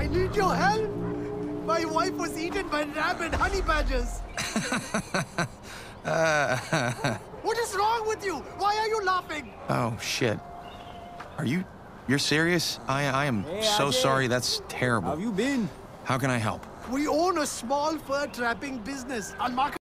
need your help. My wife was eaten by rabid honey badgers. What is wrong with you? Why are you laughing? Oh, shit. You're serious? I am so sorry. That's terrible. How have you been? How can I help? We own a small fur trapping business. I'll market